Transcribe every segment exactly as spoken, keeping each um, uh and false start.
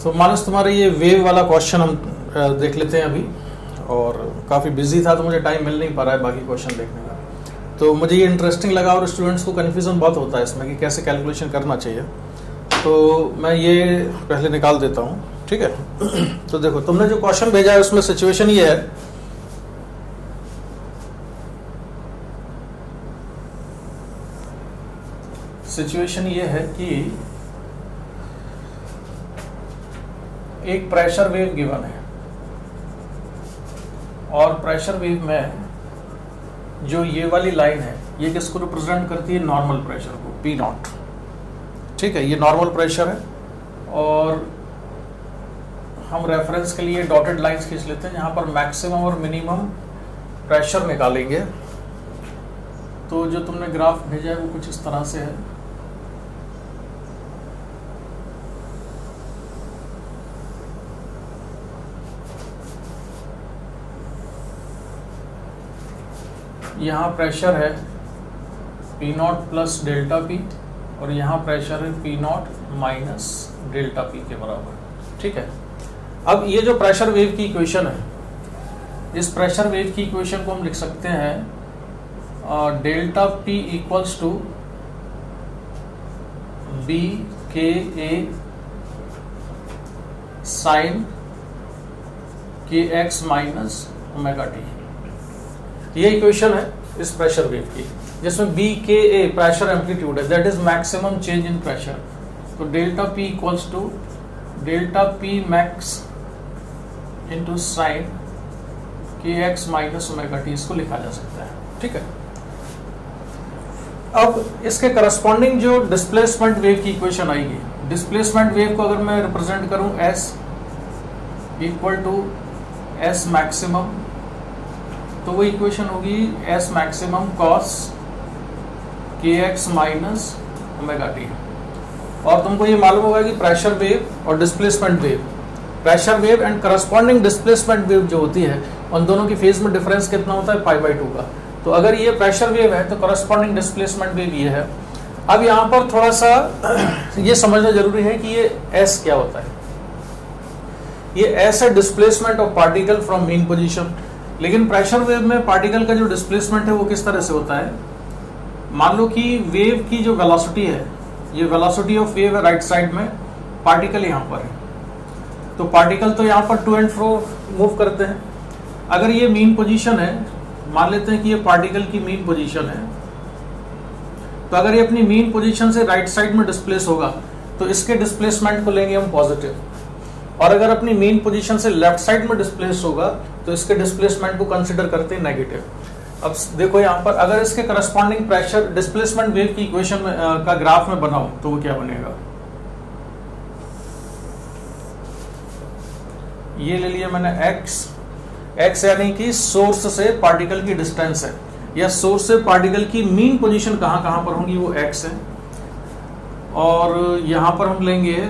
तो मानस तुम्हारे ये वेव वाला क्वेश्चन हम देख लेते हैं अभी, और काफ़ी बिजी था तो मुझे टाइम मिल नहीं पा रहा है बाकी क्वेश्चन देखने का। तो मुझे ये इंटरेस्टिंग लगा और स्टूडेंट्स को कन्फ्यूज़न बहुत होता है इसमें कि कैसे कैलकुलेशन करना चाहिए, तो मैं ये पहले निकाल देता हूँ, ठीक है। तो देखो तुमने जो क्वेश्चन भेजा है उसमें सिचुएशन ये है, सिचुएशन ये है कि एक प्रेशर वेव गिवन है और प्रेशर वेव में जो ये वाली लाइन है ये किसको रिप्रेजेंट करती है, नॉर्मल प्रेशर को, पी नॉट, ठीक है। ये नॉर्मल प्रेशर है और हम रेफरेंस के लिए डॉटेड लाइंस खींच लेते हैं जहां पर मैक्सिमम और मिनिमम प्रेशर निकालेंगे। तो जो तुमने ग्राफ भेजा है वो कुछ इस तरह से है, यहाँ प्रेशर है P naught plus delta P और यहाँ प्रेशर है P naught minus delta P के बराबर, ठीक है। अब ये जो प्रेशर वेव की इक्वेशन है, इस प्रेशर वेव की इक्वेशन को हम लिख सकते हैं delta P equals to B K A sine K X minus omega T. ये इक्वेशन है इस प्रेशर वेव की, जिसमें B K A pressure amplitude है, that is maximum change in pressure. तो delta P equals to delta P max into sine K X minus omega T, इसको लिखा जा सकता है, ठीक है। अब इसके करस्पॉन्डिंग जो डिस्प्लेसमेंट वेव की इक्वेशन आएगी, डिस्प्लेसमेंट वेव को अगर मैं रिप्रेजेंट करूं S equal to S maximum, तो वो इक्वेशन होगी S maximum cos K X minus omega T. और तुमको ये मालूम होगा कि प्रेशर वेव और displacement wave, pressure wave and corresponding displacement wave जो होती है उन दोनों की फेज में डिफरेंस कितना होता है, पाई बाई टू का। तो अगर ये प्रेशर वेव है तो करस्पॉन्डिंग डिस्प्लेसमेंट वेव ये है। अब यहाँ पर थोड़ा सा ये समझना जरूरी है कि ये एस क्या होता है। ये एस है displacement of particle from mean position, लेकिन प्रेशर वेव में पार्टिकल का जो डिस्प्लेसमेंट है वो किस तरह से होता है। मान लो कि वेव की जो वेलोसिटी है, ये वेलोसिटी ऑफ वेव है राइट साइड में, पार्टिकल यहाँ पर है, तो पार्टिकल तो यहाँ पर टू एंड फ्रो मूव करते हैं। अगर ये मीन पोजीशन है, मान लेते हैं कि ये पार्टिकल की मीन पोजीशन है, तो अगर ये अपनी मीन पोजीशन से राइट साइड में डिस्प्लेस होगा तो इसके डिस्प्लेसमेंट को लेंगे हम पॉजिटिव, और अगर अपनी मेन पोजीशन से लेफ्ट साइड में डिस्प्लेस होगा तो इसके डिस्प्लेसमेंट को कंसीडर करते हैं नेगेटिव। अब देखो यहाँ पर अगर इसके करस्पॉन्डिंग प्रेशर डिस्प्लेसमेंट वेव की इक्वेशन में आ, का ग्राफ में बनाओ तो वो क्या बनेगा, ये ले लिया मैंने x, x यानी कि सोर्स से पार्टिकल की डिस्टेंस है, या सोर्स से पार्टिकल की मीन पोजीशन कहां कहां पर होंगी वो x है, और यहां पर हम लेंगे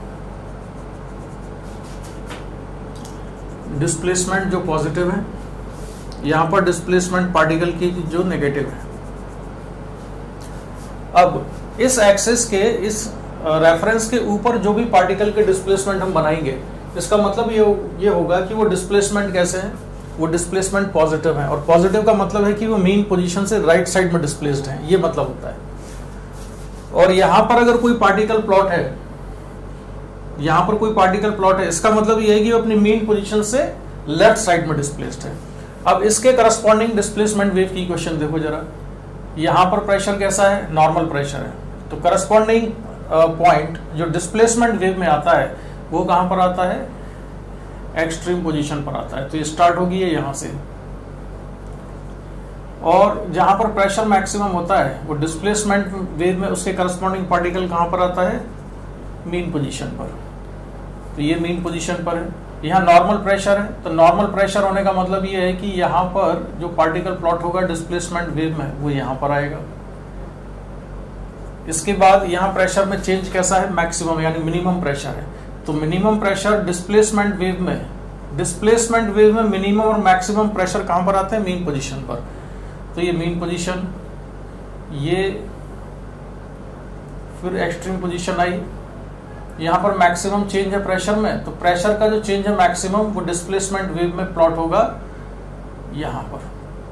डिस्प्लेसमेंट जो पॉजिटिव है, यहां पर डिस्प्लेसमेंट पार्टिकल की जो नेगेटिव है। अब इस एक्सिस के, इस रेफरेंस के ऊपर जो भी पार्टिकल के डिस्प्लेसमेंट हम बनाएंगे, इसका मतलब ये ये होगा कि वो डिस्प्लेसमेंट कैसे है, वो डिस्प्लेसमेंट पॉजिटिव है, और पॉजिटिव का मतलब है कि वो मेन पोजीशन से राइट साइड में डिस्प्लेस्ड है, ये मतलब होता है। और यहां पर अगर कोई पार्टिकल प्लॉट है, यहां पर कोई पार्टिकल प्लॉट है, इसका मतलब ये है कि वो अपनी मेन पोजीशन से लेफ्ट साइड में डिस्प्लेस्ड है। अब इसके करस्पॉन्डिंग डिस्प्लेसमेंट वेव की इक्वेशन देखो जरा, यहां पर प्रेशर कैसा है, नॉर्मल प्रेशर है, तो करस्पॉन्डिंग पॉइंट जो डिस्प्लेसमेंट वेव में आता है वो कहां पर आता है, एक्सट्रीम पोजीशन पर आता है। तो ये स्टार्ट होगी है यहां से, और जहां पर प्रेशर मैक्सिमम होता है वो डिस्प्लेसमेंट वेव में उसके करस्पॉन्डिंग पार्टिकल कहां पर आता है, मीन पोजीशन पर। तो ये मीन पोजीशन पर है, यहाँ नॉर्मल प्रेशर है, तो नॉर्मल प्रेशर होने का मतलब ये है कि यहाँ पर जो पार्टिकल प्लॉट होगा डिस्प्लेसमेंट वेव में वो यहाँ पर आएगा। इसके बाद यहाँ प्रेशर में चेंज कैसा है, मैक्सिमम यानी मिनिमम प्रेशर है, तो मिनिमम प्रेशर डिस्प्लेसमेंट वेव में, डिस्प्लेसमेंट वेव में मिनिमम और मैक्सिमम प्रेशर कहां पर आते हैं, मीन पोजीशन पर। तो ये मीन पोजीशन, ये फिर एक्सट्रीम पोजीशन आई, यहाँ पर मैक्सिमम चेंज है प्रेशर में, तो प्रेशर का जो चेंज है मैक्सिमम वो डिस्प्लेसमेंट वेव में प्लॉट होगा यहाँ पर।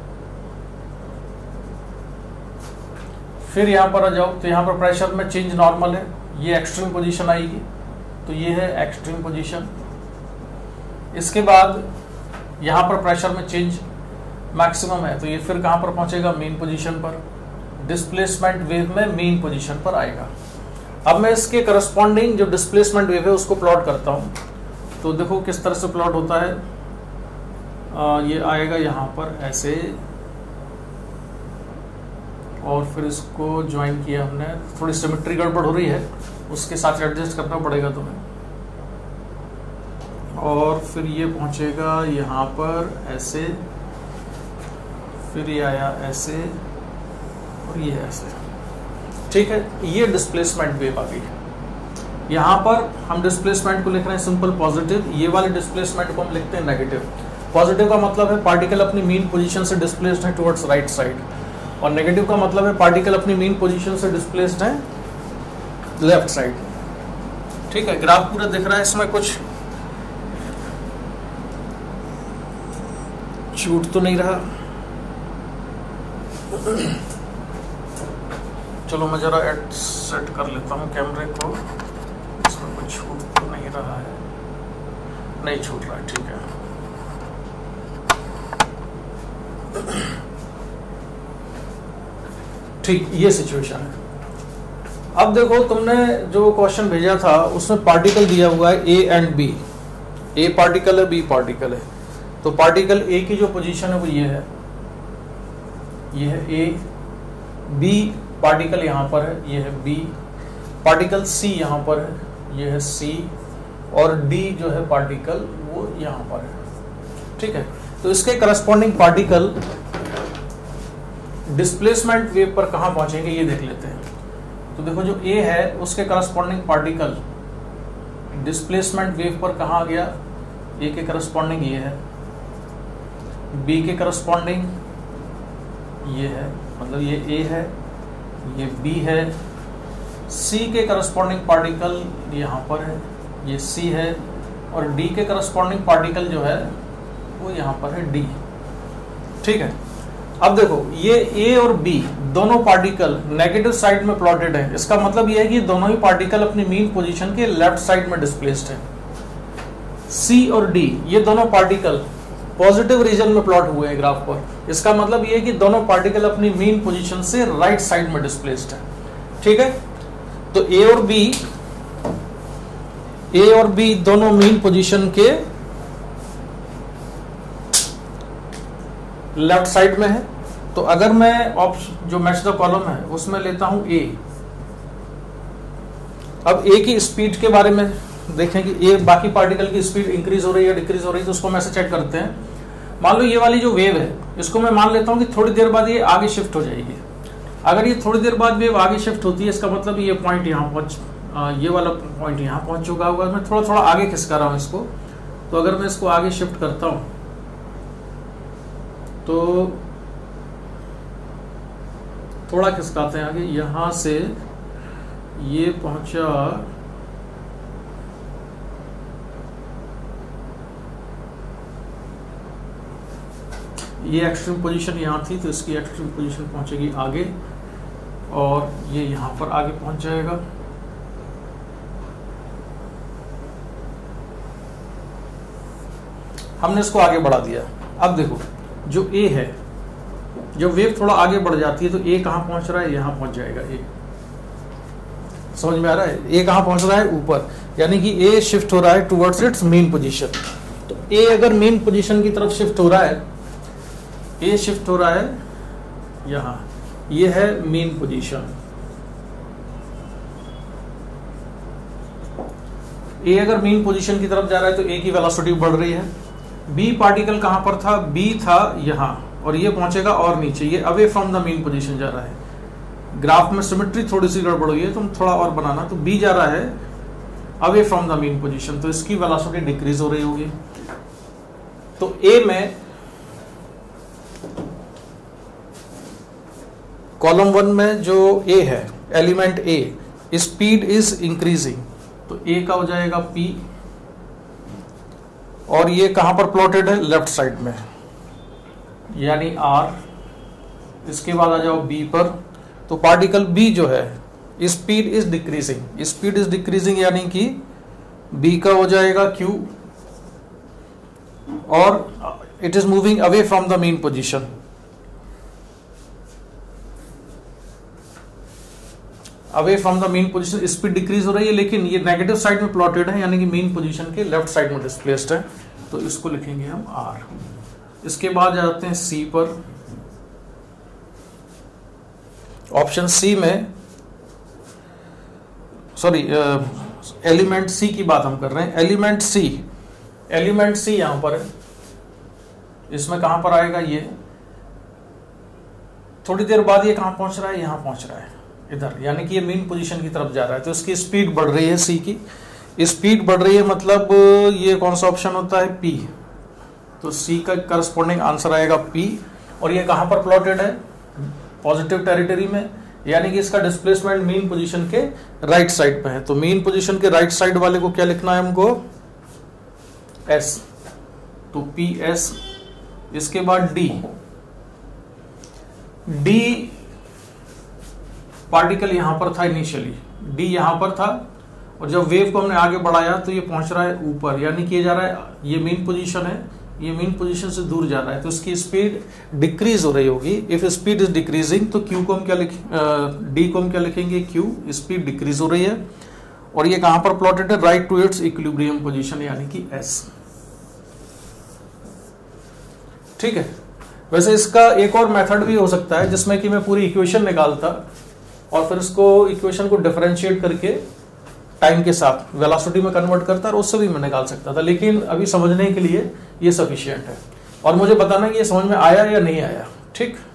फिर यहाँ पर आ जाओ, तो यहाँ पर प्रेशर में चेंज नॉर्मल है, ये एक्सट्रीम पोजीशन आएगी, तो ये है एक्सट्रीम पोजीशन। इसके बाद यहाँ पर प्रेशर में चेंज मैक्सिमम है, तो ये फिर कहाँ पर पहुंचेगा, मेन पोजीशन पर। डिस्प्लेसमेंट वेव में मेन पोजीशन पर आएगा। अब मैं इसके करस्पॉन्डिंग जो डिस्प्लेसमेंट वेव है उसको प्लॉट करता हूँ। तो देखो किस तरह से प्लॉट होता है। आ, ये आएगा यहाँ पर ऐसे, और फिर इसको ज्वाइन किया हमने। थोड़ी सिमेट्री गड़बड़ हो रही है, उसके साथ एडजस्ट करना पड़ेगा तुम्हें। और फिर ये पहुंचेगा यहाँ पर ऐसे, फिर ये आया ऐसे, और ये ऐसे। ठीक है, ये डिस्प्लेसमेंट वेव आ गई। यहाँ पर हम डिस्प्लेसमेंट को लिख रहे हैं सिंपल पॉजिटिव, ये वाले डिस्प्लेसमेंट को हम लिखते हैं नेगेटिव। पॉजिटिव का मतलब है पार्टिकल अपनी मीन पोजीशन से डिस्प्लेस्ड है टुवर्ड्स राइट साइड, और नेगेटिव का मतलब है पार्टिकल अपनी मीन पोजीशन से डिस्प्लेस्ड है लेफ्ट साइड। ठीक है, ग्राफ पूरा दिख रहा है, इसमें कुछ छूट तो नहीं रहा। चलो मैं जरा एड सेट कर लेता हूँ कैमरे को, इसमें कुछ छूट तो नहीं रहा है, नहीं छूट रहा है। ठीक है, ठीक, ये सिचुएशन है। अब देखो, तुमने जो क्वेश्चन भेजा था उसमें पार्टिकल दिया हुआ है A and B. A particle है, बी पार्टिकल है। तो पार्टिकल ए की जो पोजीशन है वो ये है, ये है ए। बी पार्टिकल यहाँ पर है, ये है बी। पार्टिकल सी यहाँ पर है, ये है सी। और डी जो है पार्टिकल वो यहाँ पर है। ठीक है, तो इसके करस्पॉन्डिंग पार्टिकल डिस्प्लेसमेंट वेव पर कहाँ पहुंचेंगे ये देख लेते हैं। तो देखो, जो ए है उसके करस्पॉन्डिंग पार्टिकल डिस्प्लेसमेंट वेव पर कहाँ आ गया, ए के करस्पॉन्डिंग ये है, बी के करस्पॉन्डिंग ये है, मतलब ये ए है, ये बी है। सी के करस्पॉन्डिंग पार्टिकल यहाँ पर है, ये सी है। और डी के करस्पॉन्डिंग पार्टिकल जो है वो यहाँ पर है, डी। ठीक है, अब देखो, ये ए और बी दोनों पार्टिकल नेगेटिव साइड में प्लॉटेड है। इसका मतलब ये है कि दोनों ही पार्टिकल अपनी मीन पोजीशन के लेफ्ट साइड में डिस्प्लेस्ड है। सी और डी ये दोनों पार्टिकल पॉजिटिव रीजन में प्लॉट हुए हैं ग्राफ पर। इसका मतलब ये है कि दोनों पार्टिकल अपनी मीन पोजीशन से राइट साइड में डिस्प्लेस्ड है। ठीक है, तो ए और बी ए और बी दोनों मीन पोजीशन के लेफ्ट साइड में है। तो अगर मैं ऑप्शन जो मैच द कॉलम है उसमें लेता हूं ए। अब ए की स्पीड के बारे में देखें कि ए बाकी पार्टिकल की स्पीड इंक्रीज हो रही है डिक्रीज हो रही है, तो उसको हम ऐसे चेक करते हैं। मान लो ये वाली जो वेव है इसको मैं मान लेता हूं कि थोड़ी देर बाद ये आगे शिफ्ट हो जाएगी। अगर ये थोड़ी देर बाद वेव आगे शिफ्ट होती है, इसका मतलब ये पॉइंट यहाँ पहुंच ये वाला पॉइंट यहाँ पहुंच चुका होगा। मैं थोड़ा थोड़ा आगे खिसका रहा हूं इसको। तो अगर मैं इसको आगे शिफ्ट करता हूं तो थोड़ा खिसकाते हैं आगे, यहां से ये पहुंचा ये एक्सट्रीम पोजीशन यहां थी, तो इसकी एक्सट्रीम पोजीशन पहुंचेगी आगे, और ये यहां पर आगे पहुंच जाएगा। हमने इसको आगे बढ़ा दिया। अब देखो, जो ए है, जब वेव थोड़ा आगे बढ़ जाती है तो ए कहां पहुंच रहा है, यहां पहुंच जाएगा ए। समझ में आ रहा है? ए कहां पहुंच रहा है, ऊपर, यानी कि ए शिफ्ट हो रहा है टुवर्ड्स इट्स मेन पोजीशन। तो ए अगर मेन पोजीशन की तरफ शिफ्ट हो रहा है, ए शिफ्ट हो रहा है यहां, ये है मेन पोजीशन। ए अगर मेन पोजीशन की तरफ जा रहा है तो ए की वेलोसिटी बढ़ रही है। बी पार्टिकल कहां पर था, बी था यहां, और ये पहुंचेगा और नीचे, ये away from the mean position जा रहा है। ग्राफ में सिमेट्री थोड़ी सी गड़बड़ हुई है, तुम थोड़ा और बनाना। तो बी जा रहा है away from the mean position, तो इसकी वेलोसिटी डिक्रीज हो रही होगी। तो ए में कॉलम वन में जो ए है, element A, speed is increasing, तो ए का हो जाएगा पी, और ये कहां पर प्लॉटेड है, लेफ्ट साइड में, यानी आर। इसके बाद आ जाओ बी पर, तो पार्टिकल बी जो है speed is decreasing, speed is decreasing यानी कि बी का हो जाएगा क्यू, और it is moving away from the mean position. Away from the mean position speed decrease हो रही है, लेकिन ये नेगेटिव साइड में प्लॉटेड है, यानी कि मेन पोजीशन के लेफ्ट साइड में डिस्प्लेस्ड है, तो इसको लिखेंगे हम आर। इसके बाद जाते हैं सी पर। ऑप्शन सी में, सॉरी एलिमेंट सी की बात हम कर रहे हैं। एलिमेंट सी, एलिमेंट सी यहां पर है, इसमें कहां पर आएगा, ये थोड़ी देर बाद ये कहां पहुंच रहा है, यहां पहुंच रहा है इधर, यानी कि ये मेन पोजीशन की तरफ जा रहा है, तो इसकी स्पीड बढ़ रही है, सी की स्पीड बढ़ रही है, मतलब ये कौन सा ऑप्शन होता है, पी। तो सी का करस्पॉन्डिंग आंसर आएगा पी, और ये कहां पर प्लॉटेड है, पॉजिटिव टेरिटरी में, यानी कि इसका डिस्प्लेसमेंट मेन पोजीशन के राइट साइड पे है। तो मेन पोजीशन के राइट साइड वाले को क्या लिखना है हमको, एस, तो पी एस। इसके बाद डी, डी पार्टिकल यहां पर था इनिशियली, डी यहां पर था, और जब वेव को हमने आगे बढ़ाया तो ये पहुंच रहा है ऊपर, यानी कि ये जा रहा है, ये मेन पोजीशन है, ये मेन पोजीशन से दूर जा रहा है, तो इसकी स्पीड डिक्रीज हो रही होगी। इफ स्पीड इज डिक्रीजिंग, तो क्यू को हम क्या लिख, डी को हम क्या लिखेंगे, क्यू, स्पीड डिक्रीज हो रही है, और ये कहां पर प्लॉटेड है, right to its equilibrium position, यानी कि एस। ठीक है। वैसे इसका एक और मेथड भी हो सकता है, जिसमें कि मैं पूरी इक्वेशन निकालता और फिर इसको इक्वेशन को डिफरेंशिएट करके टाइम के साथ वेलोसिटी में कन्वर्ट करता, और उससे भी मैं निकाल सकता था, लेकिन अभी समझने के लिए ये सफिशिएंट है, और मुझे बताना कि ये समझ में आया या नहीं आया। ठीक।